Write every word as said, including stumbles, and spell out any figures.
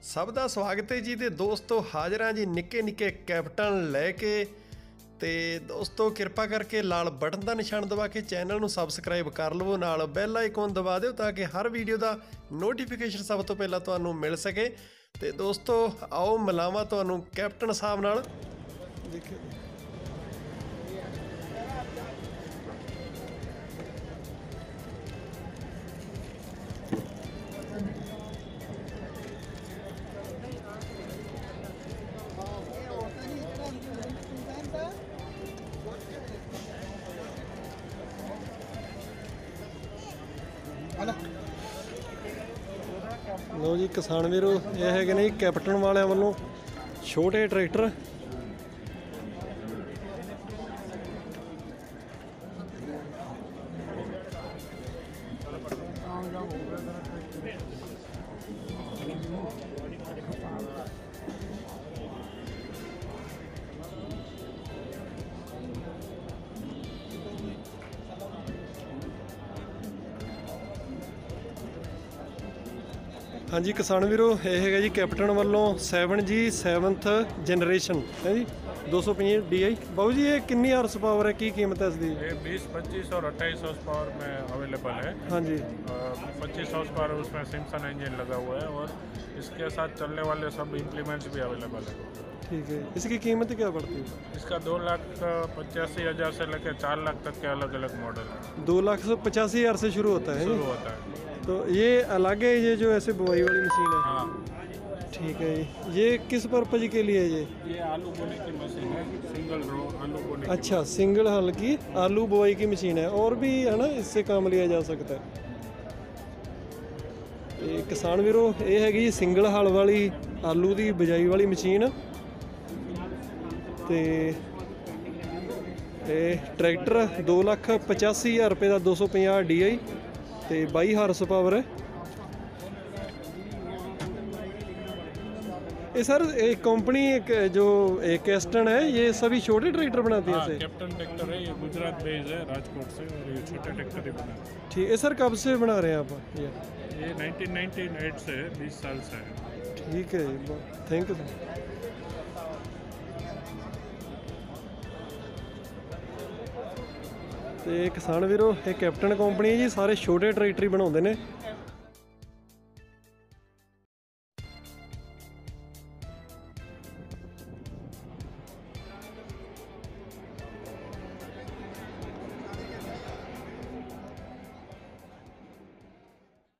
ਸਭ ਦਾ ਸਵਾਗਤ ਹੈ ਜੀ। ਤੇ ਦੋਸਤੋ ਹਾਜ਼ਰ ਹਾਂ ਜੀ ਨਿੱਕੇ ਨਿੱਕੇ ਕੈਪਟਨ ਲੈ ਕੇ। ਤੇ ਦੋਸਤੋ ਕਿਰਪਾ ਕਰਕੇ ਲਾਲ ਬਟਨ ਦਾ ਨਿਸ਼ਾਨ ਦਬਾ ਕੇ ਚੈਨਲ ਨੂੰ ਸਬਸਕ੍ਰਾਈਬ ਕਰ ਲਵੋ, ਨਾਲ ਬੈਲ ਆਈਕਨ ਦਬਾ ਦਿਓ ਤਾਂ ਕਿ ਹਰ ਵੀਡੀਓ ਦਾ ਨੋਟੀਫਿਕੇਸ਼ਨ ਸਭ ਤੋਂ ਪਹਿਲਾਂ ਤੁਹਾਨੂੰ ਮਿਲ ਸਕੇ। ਤੇ ਦੋਸਤੋ ਆਓ ਮਿਲਾਵਾਂ ਤੁਹਾਨੂੰ ਕੈਪਟਨ ਸਾਹਿਬ ਨਾਲ। ਦੇਖਿਓ ਲੋ ਜੀ ਕਿਸਾਨ ਵੀਰੋ, ਇਹ ਹੈਗੇ ਨੇ ਕੈਪਟਨ ਵਾਲਿਆਂ ਵੱਲੋਂ ਛੋਟੇ ਟਰੈਕਟਰ। हाँ जी किसान वीरो, ये है जी कैप्टन वालों सैवन जी सैवनथ जनरेशन है जी दो सौ पचास डी आई। बाबू जी ये कितनी हार्स पावर है, की कीमत है इसकी? ये बीस पच्चीस और अट्ठाईस हाउस पावर में अवेलेबल है। हाँ जी पच्चीस हाउस पावर उसमें सिम्सन इंजन लगा हुआ है और इसके साथ चलने वाले सब इम्प्लीमेंट्स भी अवेलेबल है। ठीक है, इसकी कीमत क्या पड़ती है? इसका दो लाख पचासी हज़ार से लेकर चार लाख तक के अलग अलग मॉडल है। दो लाख सौ पचासी हज़ार से शुरू होता है शुरू होता है। तो ये अलग है, ये जो ऐसे बुआई वाली मशीन है? हाँ ठीक है जी। ये किस पर्पज के लिए है? ये ये आलू बोने की मशीन है, सिंगल रो आलू बोने। अच्छा, सिंगल हल की आलू बुआई की मशीन है, और भी है ना इससे काम लिया जा सकता है। ये किसान वीरो ये हैगी जी सिंगल हल वाली आलू की बिजाई वाली मशीन। तो ट्रैक्टर दो लख पचासी हज़ार रुपये का दो सौ पचास डी आई तो बाई हार्स पावर है। ये सर एक कंपनी एक जो एक कैस्टन है, ये सभी छोटे ट्रैक्टर बनाती है? हाँ, कैप्टन ट्रैक्टर है, ये गुजरात बेस्ड है, राजकोट से, और ये छोटे ट्रैक्टर ही बनाते हैं। ठीक है सर, कब से बना रहे हैं आप? ये ये नाइनटीन नाइंटी एट से है, बीस साल से है। ठीक है, थैंक यू सर। तो किसान वीरो ये कैप्टन कंपनी है जी, सारे छोटे ट्रैक्टर ही बनाते हैं।